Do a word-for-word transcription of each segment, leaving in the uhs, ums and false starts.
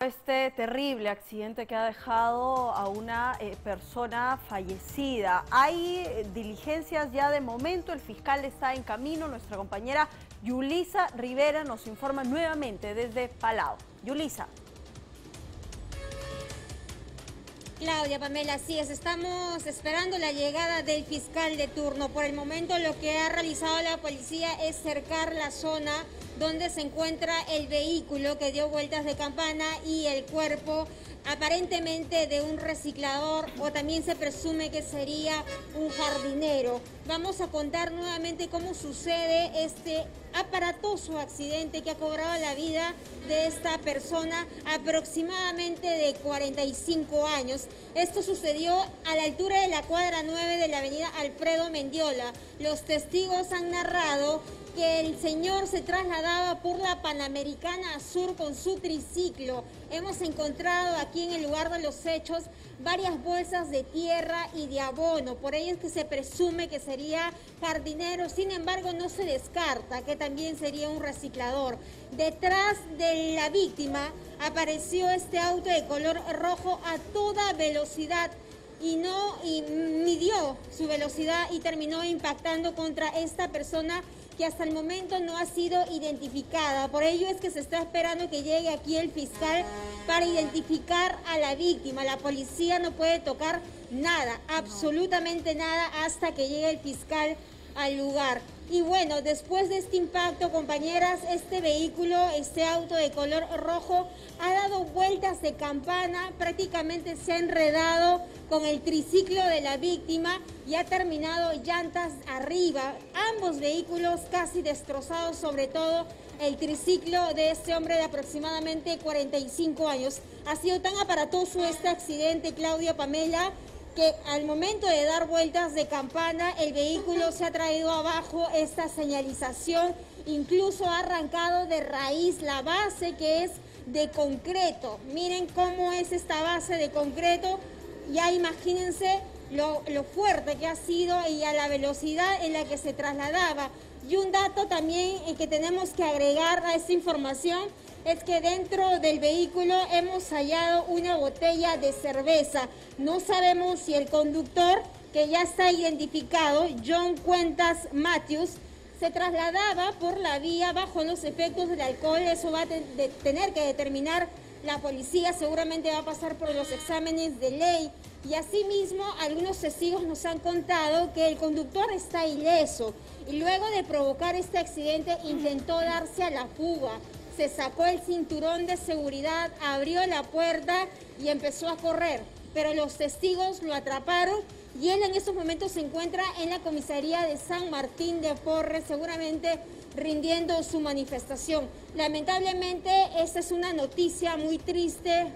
Este terrible accidente que ha dejado a una eh, persona fallecida. Hay eh, diligencias ya de momento, el fiscal está en camino. Nuestra compañera Yulisa Rivera nos informa nuevamente desde Palau. Yulisa. Claudia, Pamela, así es, estamos esperando la llegada del fiscal de turno. Por el momento lo que ha realizado la policía es cercar la zona donde se encuentra el vehículo que dio vueltas de campana y el cuerpo aparentemente de un reciclador, o también se presume que sería un jardinero. Vamos a contar nuevamente cómo sucede este aparatoso accidente que ha cobrado la vida de esta persona aproximadamente de cuarenta y cinco años. Esto sucedió a la altura de la cuadra nueve de la avenida Alfredo Mendiola. Los testigos han narrado que el señor se trasladaba por la Panamericana Sur con su triciclo. Hemos encontrado aquí en el lugar de los hechos varias bolsas de tierra y de abono. Por ello es que se presume que sería jardinero. Sin embargo, no se descarta que también sería un reciclador. Detrás de la víctima apareció este auto de color rojo a toda velocidad y no y midió su velocidad y terminó impactando contra esta persona que hasta el momento no ha sido identificada. Por ello es que se está esperando que llegue aquí el fiscal para identificar a la víctima. La policía no puede tocar nada, absolutamente nada, hasta que llegue el fiscal al lugar. Y bueno, después de este impacto, compañeras, este vehículo, este auto de color rojo, ha dado vueltas de campana, prácticamente se ha enredado con el triciclo de la víctima y ha terminado llantas arriba. Ambos vehículos casi destrozados, sobre todo el triciclo de este hombre de aproximadamente cuarenta y cinco años. Ha sido tan aparatoso este accidente, Claudia, Pamela, que al momento de dar vueltas de campana, el vehículo se ha traído abajo esta señalización, incluso ha arrancado de raíz la base, que es de concreto. Miren cómo es esta base de concreto, ya imagínense lo, lo fuerte que ha sido y a la velocidad en la que se trasladaba. Y un dato también que tenemos que agregar a esta información es que dentro del vehículo hemos hallado una botella de cerveza. No sabemos si el conductor, que ya está identificado, John Cuentas Matthews, se trasladaba por la vía bajo los efectos del alcohol. Eso va a te- de tener que determinar la policía, seguramente va a pasar por los exámenes de ley. Y asimismo, algunos testigos nos han contado que el conductor está ileso y luego de provocar este accidente intentó darse a la fuga. Se sacó el cinturón de seguridad, abrió la puerta y empezó a correr, pero los testigos lo atraparon y él en estos momentos se encuentra en la comisaría de San Martín de Porres, seguramente rindiendo su manifestación. Lamentablemente, esta es una noticia muy triste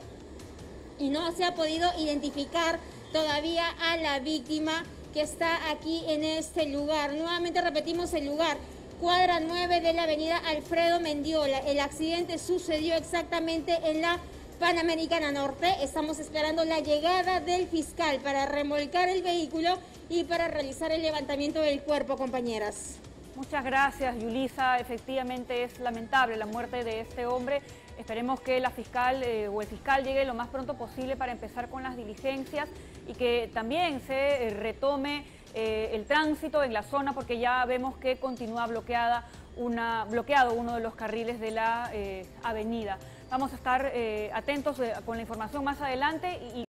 y no se ha podido identificar todavía a la víctima que está aquí en este lugar. Nuevamente repetimos el lugar. Cuadra nueve de la avenida Alfredo Mendiola. El accidente sucedió exactamente en la Panamericana Norte. Estamos esperando la llegada del fiscal para remolcar el vehículo y para realizar el levantamiento del cuerpo, compañeras. Muchas gracias, Yulisa. Efectivamente es lamentable la muerte de este hombre. Esperemos que la fiscal eh, o el fiscal llegue lo más pronto posible para empezar con las diligencias y que también se eh, retome eh, el tránsito en la zona, porque ya vemos que continúa bloqueada una, bloqueado uno de los carriles de la eh, avenida. Vamos a estar eh, atentos eh, con la información más adelante y